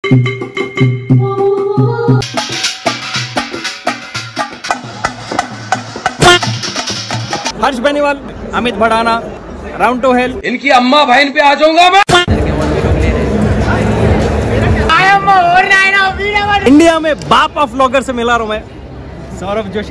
हर्ष Beniwal, Amit Bhadana, round two hell. इनकी अम्मा बहन पे आ जाऊंगा मैं। इंडिया में बाप ऑफ व्लॉगर से मिला रहा हूं मैं, सौरभ जोशी।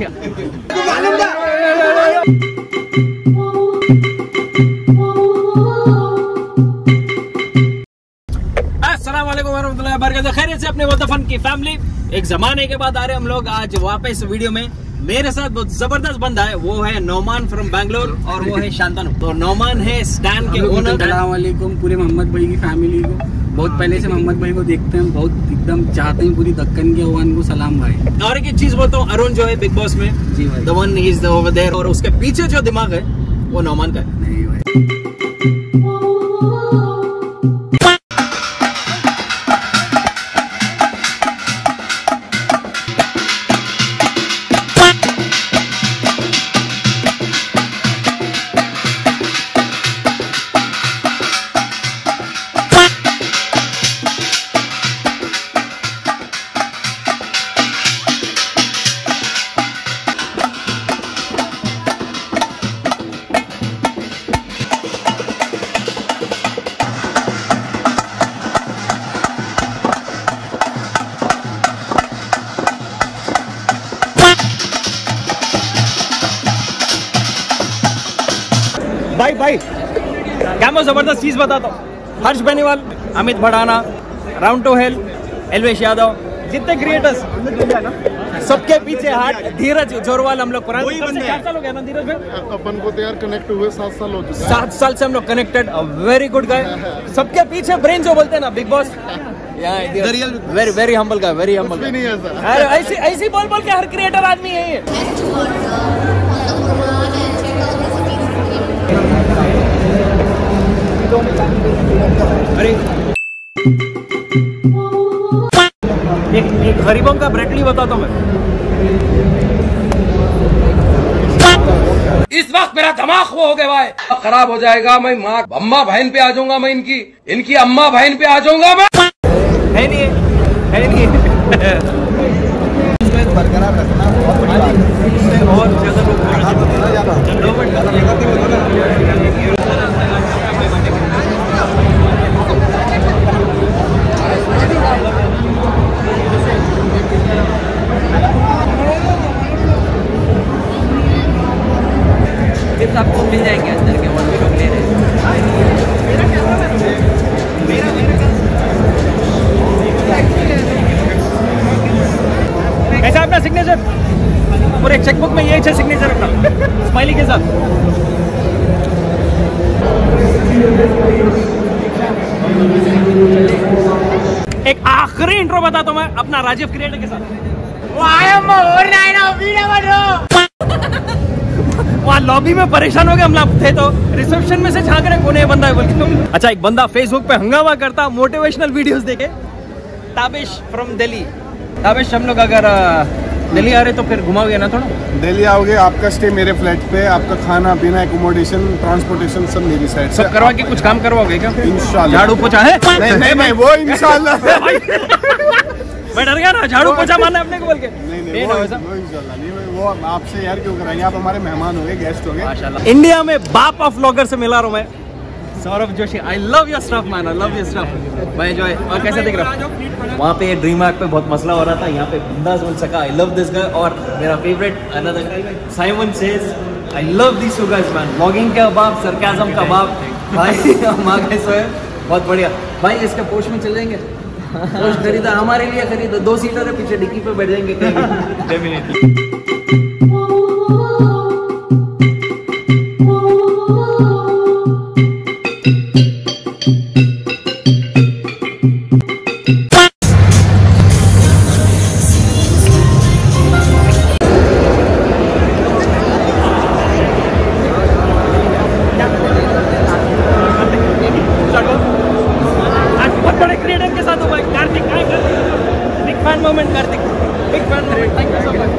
अस्सलामुअलैकुम वरहमतुल्लाहि वबरकातुहू। खैरियत से अपने वतन की फैमिली, एक जमाने के बाद आ रहे हम लोग आज वापस वीडियो में। मेरे साथ बहुत जबरदस्त बंदा है, वो है नौमान फ्रॉम बैंगलोर और वो है शांतनु। तो नौमान है स्टैंड के ओनर। अस्सलाम वालेकुम पूरे मोहम्मद भाई की फैमिली को, बहुत पहले से मोहम्मद भाई को देखते हैं, बहुत एकदम चाहते हैं, पूरी दक्कन के अवान को सलाम भाई। और एक चीज बोलता हूँ, अरुण जो है बिग बॉस में, जी भाई, the one is over there, और उसके पीछे जो दिमाग है वो नौमान का है। नहीं भाई। भाई क्या मैं जबरदस्त चीज बताता हूँ। Harsh Beniwal, Amit Bhadana, round two hell, Elvish Yadav, जितने क्रिएटर्स सबके पीछे हाथ धीरज जोरवाल। हम लोग पुराने 4 साल हो गया ना धीरज भाई, अपन को तो यार कनेक्ट हुए 7 साल हो चुके हैं। 7 साल से हम लोग कनेक्टेड। Very good guy. सबके पीछे ब्रेन जो बोलते हैं ना Bigg Boss, very very humble guy, very humble. नहीं है सर, ऐसी ऐसी बोल बोल के हर क्रिएटर आदमी है ये। अरे एक गरीबों का ब्रेडली बताता हूँ मैं। इस वक्त मेरा दिमाग वो हो गया भाई, खराब हो जाएगा। मैं माँ अम्मा बहन पे आ जाऊंगा मैं, इनकी अम्मा बहन पे आ जाऊंगा मैं। है नहीं बरकरार रखना बहुत बड़ी बात है। बहुत ज्यादा टिप्स आपको मिल जाएंगे अंदर के, और भी लोग ले रहे हैं। कैसा अपना सिग्नेचर और एक चेकबुक में ये सिग्नेचर रखना स्माइली के साथ। एक आखिरी इंट्रो बताता हूँ मैं अपना राजीव क्रिएटर के साथ। वहाँ लॉबी में परेशान हो गए हम लोग थे, तो रिसेप्शन में से झांक रहे कौन है बंदा है बोल के। अच्छा, एक बंदा फेसबुक पे हंगामा करता मोटिवेशनल वीडियोस देखे, ताबिश फ्रॉम दिल्ली। ताबिश, हम लोग अगर दिल्ली आ रहे तो फिर घुमाओगे ना थोड़ा? दिल्ली आओगे, आपका स्टे मेरे फ्लैट पे, आपका खाना पीना, एकोमोडेशन, ट्रांसपोर्टेशन सब मेरी साइड से। सब करवा के कुछ काम करवाओगे क्या? इंशाल्लाह। झाड़ू पोछा है? नहीं वो इंशाल्लाह। मैं डर गया ना, झाड़ू पोछा मारना अपने को बोल के। नहीं वो इंशाल्लाह नहीं, वो आपसे यार क्यों कराएंगे, आप हमारे मेहमान हो गए, गेस्ट हो गए माशाल्लाह। इंडिया में बाप ऑफ व्लॉगर से मिला रहा हूँ मैं, Saurabh Joshi. I love your stuff man, I love your stuff भाई। जो है और कैसे दिख रहा है? वहाँ पे ड्रीम आर्क पे बहुत मसला हो रहा था, यहाँ पे बिंदास बोल सका आई लव दिस गाय। और मेरा favourite another Simon says I love this you guys man. Vlogging का बाप, सरकाज़म का बाप भाई। हम आ गए सो है, बहुत बढ़िया भाई। इसके पोस्ट में चल जाएंगे, पोस्ट खरीदा हमारे लिए, खरीदा 2 सीटर है, पीछे डिक्की पे बैठ जाएंगे definitely. Moment Kartik, big fan moment, thank you so much.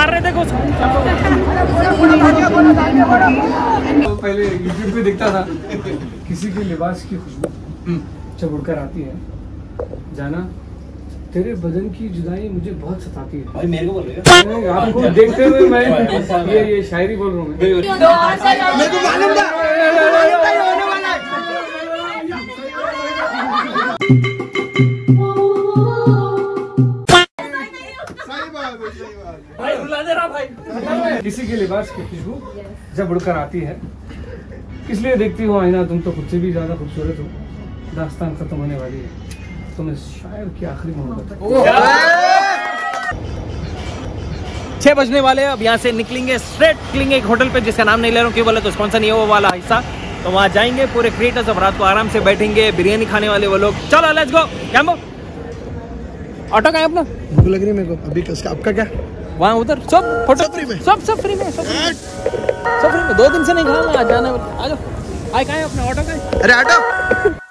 मार रहे थे कुछ। तो पहले यूट्यूब पे देखता था किसी के लिबास की खुशबू जब उड़कर आती है, जाना तेरे बदन की जुदाई मुझे बहुत सताती है। भाई मेरे को बोल रहे हो? आपको देखते हुए मैं ये शायरी बोल रहा हूँ। भाई रुला दे रहा भाई। किसी के लिबास की खुशबू जब उड़कर आती है, किस लिए देखती हो आईना, तुम तो खुद से भी ज्यादा खूबसूरत हो। दास्तान खत्म होने वाली है, तुम इस शायर की आखिरी मोहब्बत। 6 बजने वाले हैं, अब यहाँ से निकलेंगे, स्ट्रेट निकलेंगे एक होटल पे जिसका नाम नहीं ले रहा हूँ, क्यों बोले तो स्पॉन्सर नहीं है वो वाला हिस्सा। तो वहाँ जाएंगे पूरे क्रिएटर्स, अब रात को आराम से बैठेंगे, बिरयानी खाने वाले वो लोग। चलो लेट्स गो। कैम्बो ऑटो का है अपना? भूख लग रही है मेरे को अभी। आपका क्या? वहाँ उधर सब होटल फ्री में, सब फ्री में, सब फ्री में। 2 दिन से नहीं खाऊंगा, आज जाना। आ जाओ। आए कहाँ है अपना ऑटो का? अरे ऑटो